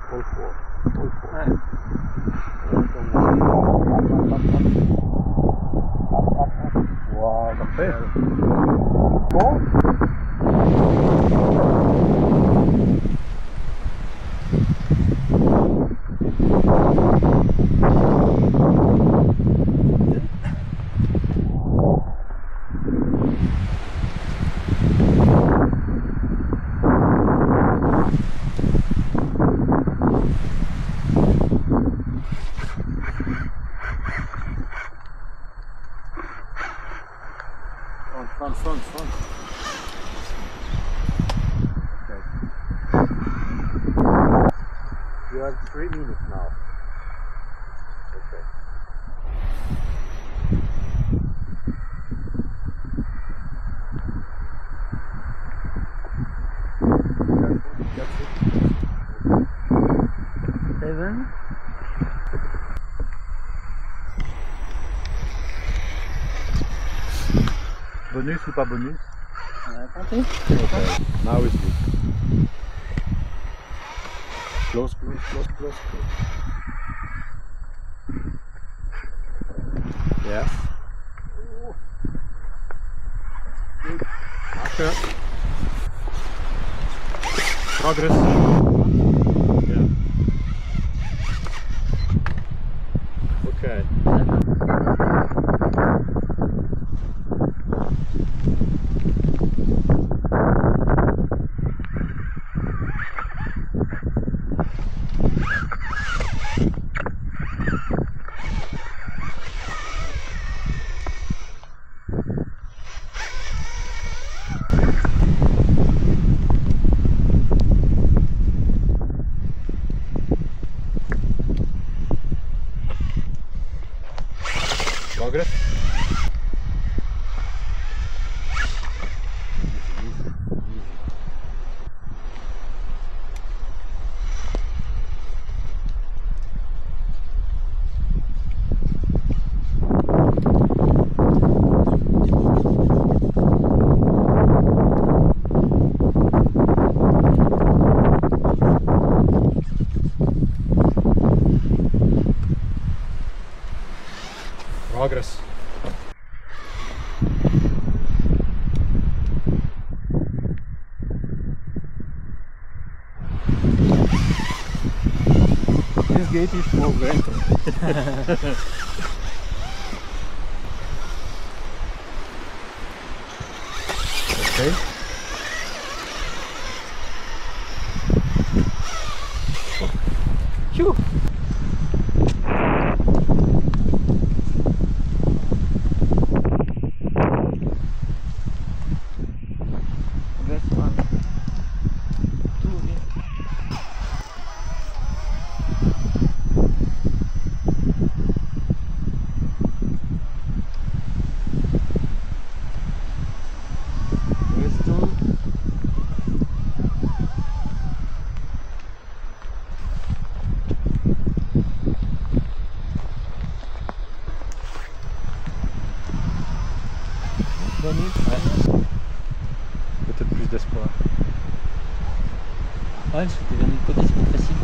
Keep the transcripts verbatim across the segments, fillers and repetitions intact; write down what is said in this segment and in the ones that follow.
All four. All four. Ouais. Wow, Parfait. Bon. Front, front, front. Okay. You have three minutes now. Okay. That's it. Seven. Bonus ou pas bonus? On va tenter. Okay. Now it's good. Close, close, close, close, close. Yes. Good. After. Progress. Yeah. Okay. Progress. Easy, easy, easy. Progress. This gate is for great. Okay. Phew. This one. Two. There's two. Bonus. Ouais. Peut-être plus d'espoir. Ouais, parce que t'es venu de côté, c'est plus facile.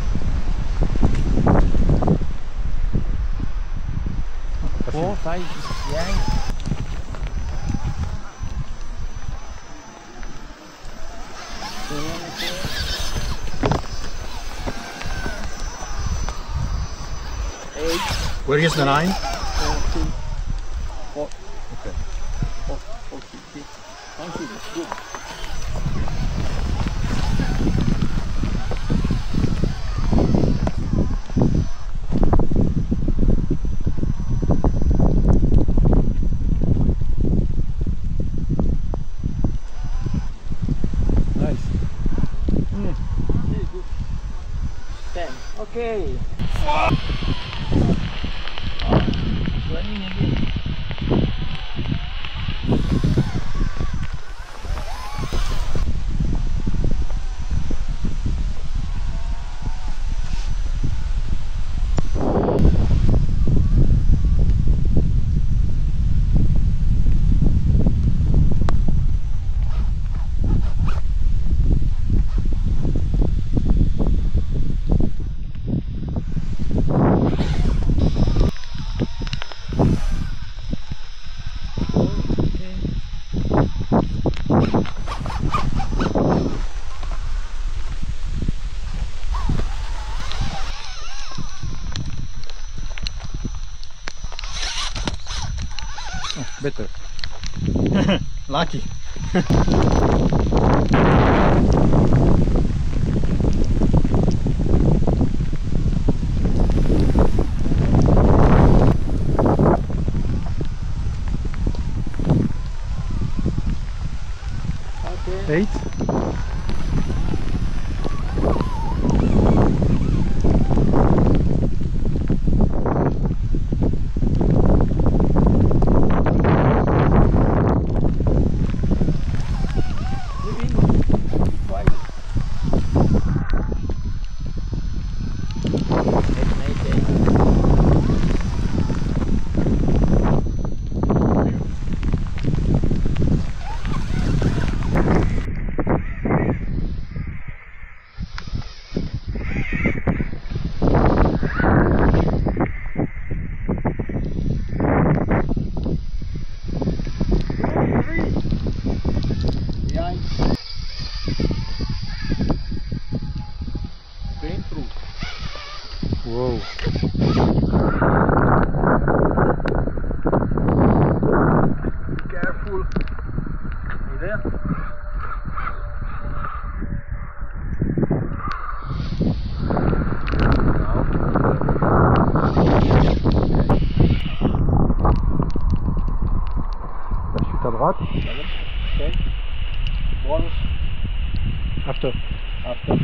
Facile. Four, five, six, nine. Eight, Where is the nine? fourteen, four, Okay. four, four, fifty. Thank you, that's good. Nice. Mm. Very good. Ten. Okay. Running again. Better. Lucky. Eight. Whoa. Careful. You there? La chute à droite. Okay. Bonus. After. After.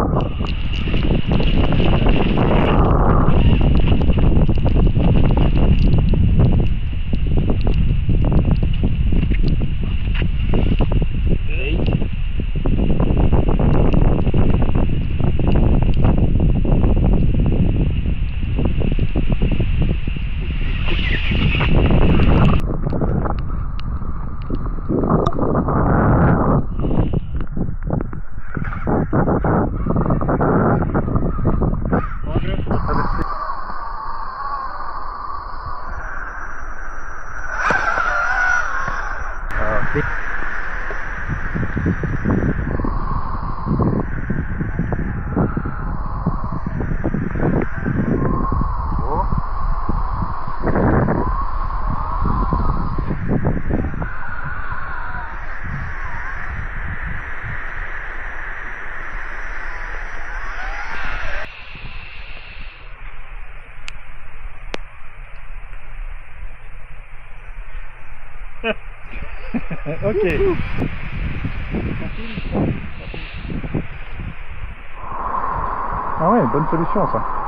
Ok. Ah ouais, bonne solution ça.